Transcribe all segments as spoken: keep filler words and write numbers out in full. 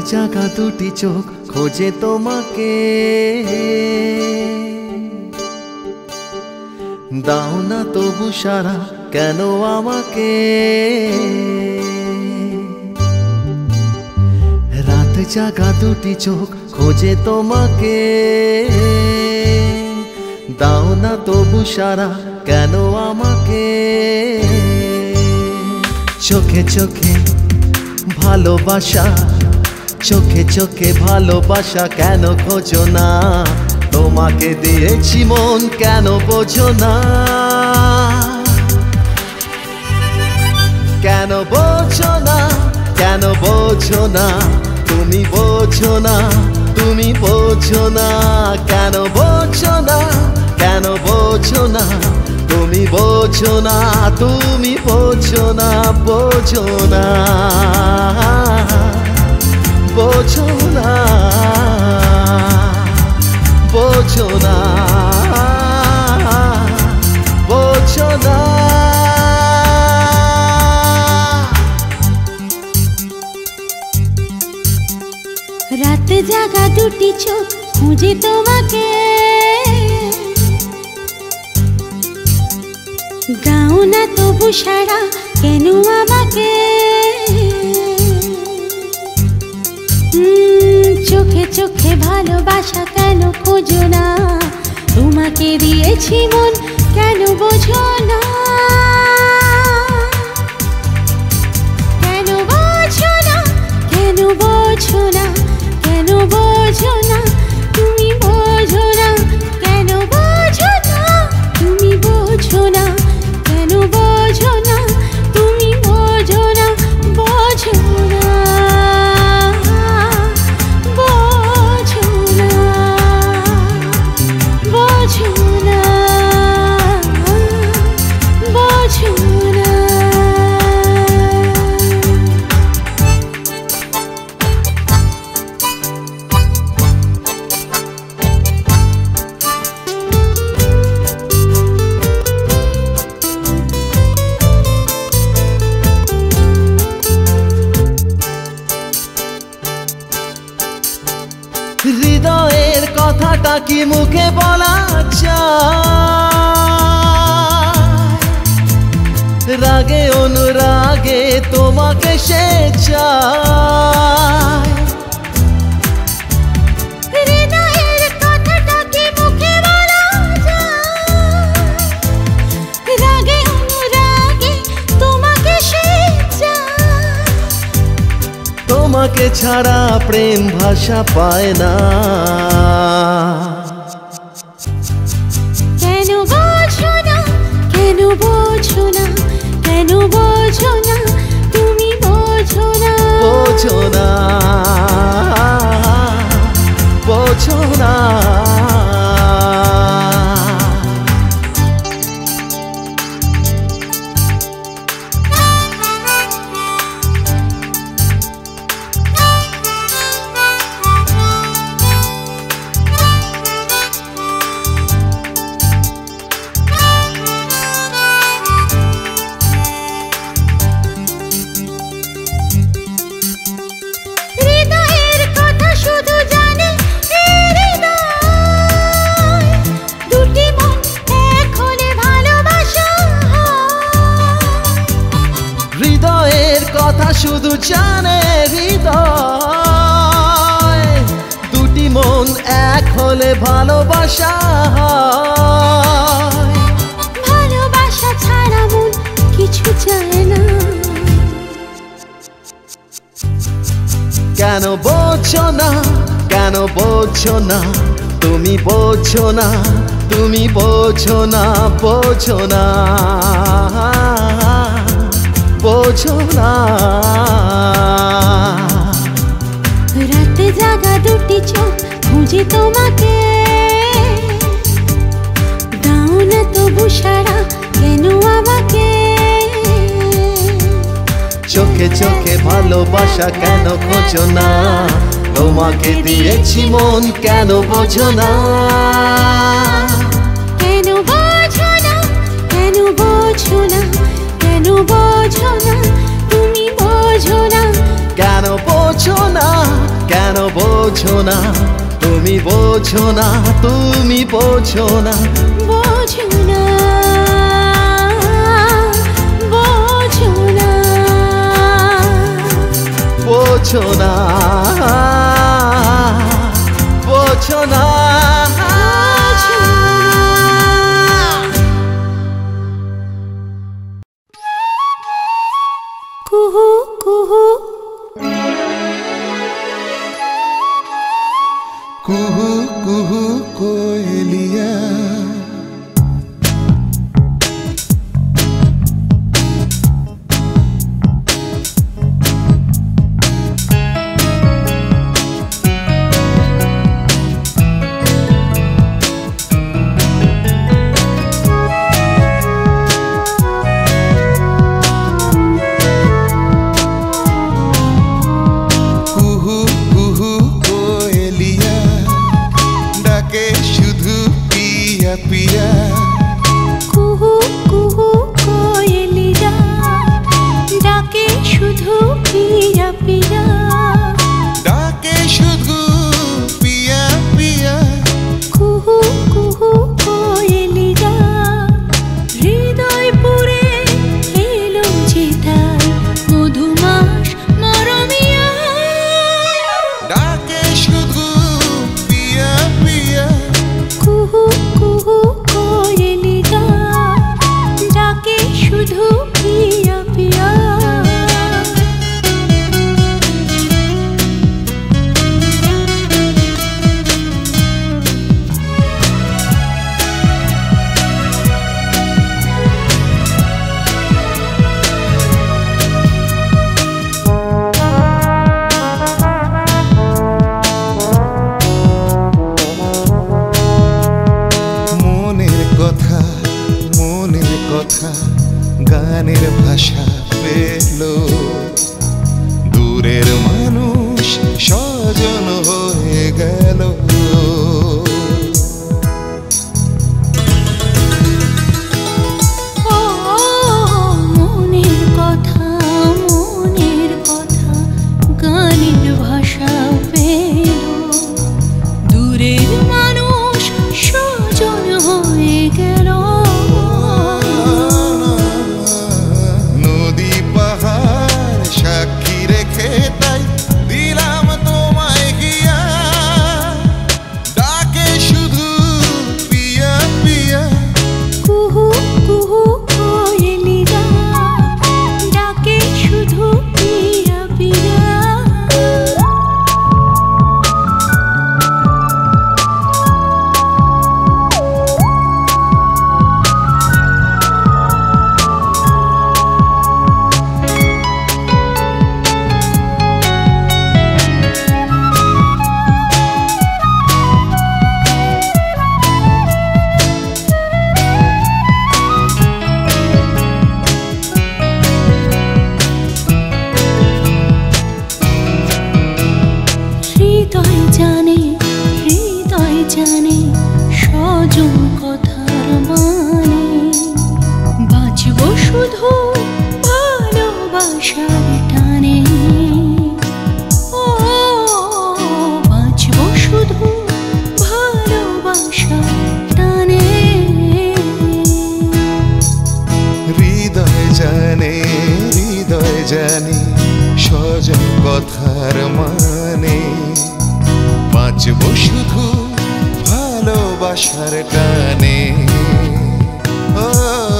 জাগা দুটি চোখ খোঁজে তোমাকে, দাও না তবু সারা কেন আমাকে। রাত জাগা দুটি চোখ খোঁজে তোমাকে, দাও না তবু সারা কেন আমাকে। চোখে চোখে ভালোবাসা, চোখে চোখে ভালোবাসা কেন খোঁজো না, তোমাকে দিয়েছি মন কেন বোঝো না। কেন বোঝো না, কেন বোঝো না, তুমি বোঝো না, তুমি বোঝো না। কেন বোঝো না, কেন বোঝো না, তুমি বোঝো না, তুমি বোঝো না, বোঝো না, বোঝো না, বোঝো না, বোঝো না। রাত জাগা দুটি চোখ খুঁজে তোমাকে, দাও না তবু সারা কেন আমাকে। চোখে চোখে ভালোবাসা কেন খোঁজো না, তোমাকে দিয়েছি মন কেন বোঝো না। কেন বোঝো না, কেন বোঝো না, কেন বোঝো না, তুমি বোঝো না। কেন বোঝো না, তুমি বোঝো না, কেন বোঝো না, তুমি বোঝো না, বোঝো না, বোঝো না, বোঝো না, বোঝো না। হৃদয়ের কথাটা কি মুখে বলা যায়, রাগে অনুরাগে তোমাকে সে চায়। হৃদয়ের কথাটা কি মুখে বলা যায়, রাগে অনুরাগে তোমাকে সে চায়। তোমাকে ছাড়া প্রেম ভাষা পায় না। কেন বোঝো না, কেন বোঝো না, কেন বোঝো না, তুমি বোঝো না, বোঝো না, বোঝো না। হৃদয়ের কথা শুধু জানে এই হৃদয়, দুটি মন এক হলে ভালোবাসা হয়। হৃদয়ের কথা শুধু জানে হৃদয়, দুটি মন এক হলে ভালোবাসা হয়। ভালোবাসা ছাড়া মন কিছু চায় না। কেন বোঝো না, কেন বোঝো না, তুমি বোঝো না, তুমি বোঝো না, বোঝো না, বোঝো না। রাতে জাগা দুটি চোখ খুঁজে তোমাকে, দাও না তবু সারা কেন আমাকে। চোখে চোখে ভালোবাসা কেন খোঁজো না, তোমাকে দিয়েছি মন কেন বোঝো না। কেন বোঝো না, কেন বোঝো না, কেন বোঝো না, তুমি বোঝো না, কেন বোঝো বোঝো না কেন বোঝো না তুমি বোঝো না তুমি বোঝো না বোঝো না বোঝো না বোঝো না বোঝো না কুহু কুহু কুহু কুহু কোয়েলিয়া পিয়া কুহু কুহু কোয়েলিয়া ডাকে শুধু পিয়া পিয়া ডাকে শুধু পিয়া পিয়া কুহু কুহু কোয়েলিয়া হৃদয় পুরে এলো যে তাই মধুমাস মরমিয়া ডাকে শুধু পিয়া পিয়া কুহু কুহু কোয়েলিয়া ডাকে শুধু পিয়া পিয়া মনের কথা মনের কথা গানের ভাষা পেল দূরের মানুষ স্বজন হয়ে গেল ও মনের কথা মনের কথা গানের ভাষা পেল দূরের মানুষ স্বজন হয়ে গেল নদী পাহাড় সাক্ষী রেখে তাই দিলাম তোমায় গিয়া ডাকে শুধু পিয়া পিয়া কুহু কুহু কোয়েলিয়া ডাকে শুধু পিয়া পিয়া হৃদয় জানে হৃদয় জানে স্বজন কথার মানে বাঁচব শুধু ভালোবাসার টানে ও বাঁচব শুধু ভালোবাসার টানে হৃদয় জানে হৃদয় জানে স্বজন কথার মানে বাঁচব শুধু ভালোবাসার টানে ও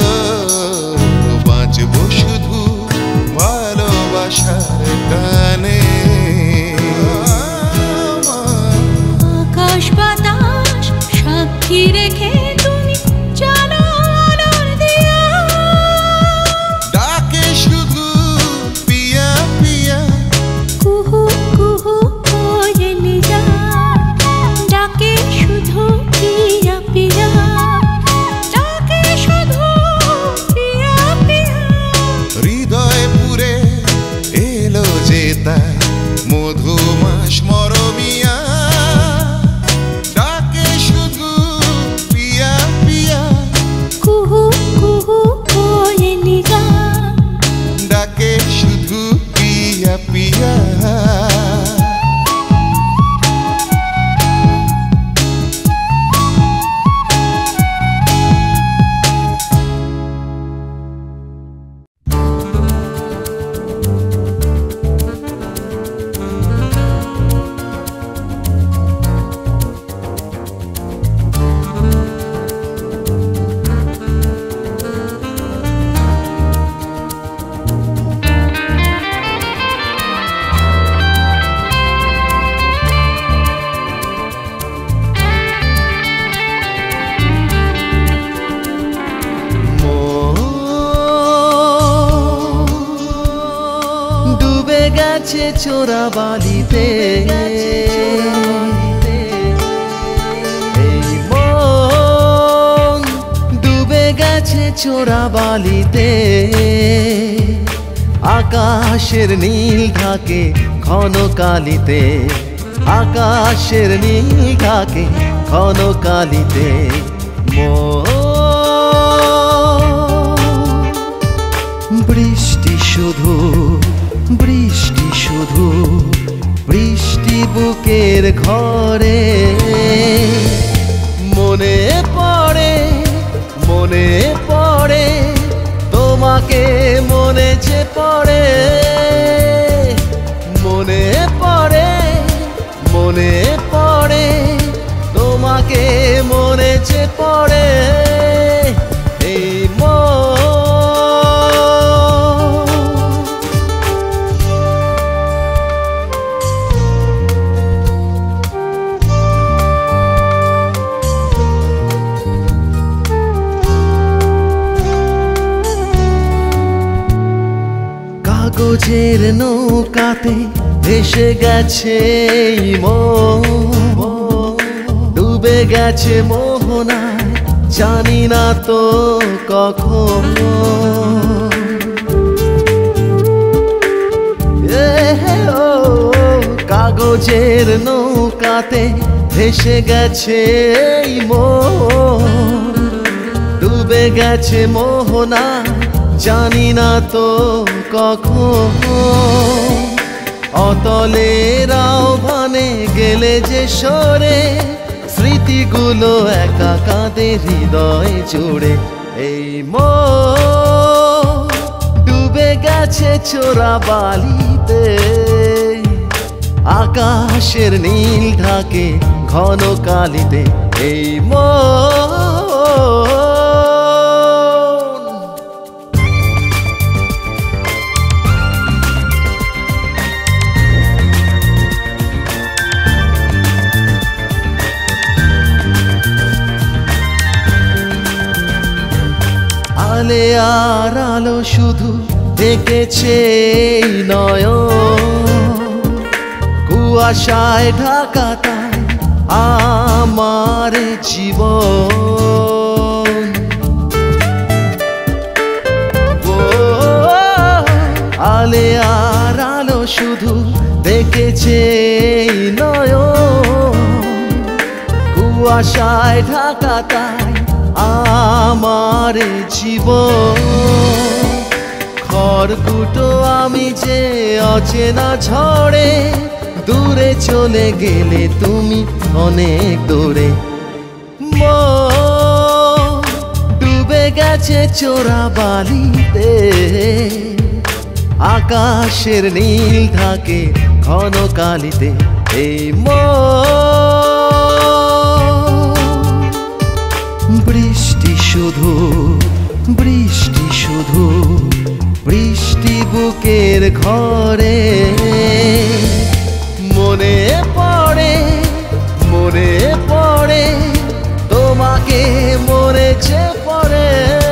বাঁচব শুধু ভালোবাসার টানে আকাশ বাতাস সাক্ষী রেখে তুমি চলো আলোর দিয়া ডাকে শুধু পিয়া পিয়া কুহু কুহু কোয়েলিয়া ডাকে শুধু পিয়া পিয়া গেছে চোরাবালিতে, এই মন ডুবে গেছে চোরাবালিতে। আকাশের নীল ঢাকে ঘন কালিতে, আকাশের নীল ঢাকে ঘন কালিতে। বৃষ্টি শুধু, বৃষ্টি শুধু, বৃষ্টি বুকের ঘরে। মনে পড়ে, মনে পড়ে তোমাকে, মনে যে পড়ে। মনে পড়ে, মনে পড়ে তোমাকে, মনে যে পড়ে। এই মন কাগজের নৌকাতে ভেসে গেছে মন, ডুবে গেছে মোহনায় জানি না তো কখন। কাগজের নৌকাতে ভেসে গেছে মন, ডুবে গেছে মোহনায় জানি না তো কখন। অতলের আহ্বানে গেলে যে সরে, স্মৃতিগুলো একা কাঁদে হৃদয় জুড়ে। এই মন ডুবে গেছে চোরাবালিতে, আকাশের নীল ঢাকে ঘন কালিতে। এই মন আলে আর আলো শুধু দেখেছে নয়ন, কুয়াশায় ঢাকা তাই আমার জীবন। আলে আর আলো শুধু দেখেছে নয়ন, কুয়াশায় ঢাকা তাই আমার জীবন। খড়কুটো আমি যে অচেনা ঝড়ে, দূরে চলে গেলে তুমি অনেক দূরে। মন ডুবে গেছে চোরাবালিতে, আকাশের নীল ঢাকে ঘন কালিতে। এই মন বৃষ্টি শুধু, বৃষ্টি শুধু, বৃষ্টি বুকের ঘরে। মনে পড়ে, মনে পড়ে তোমাকে, মনে যে পড়ে।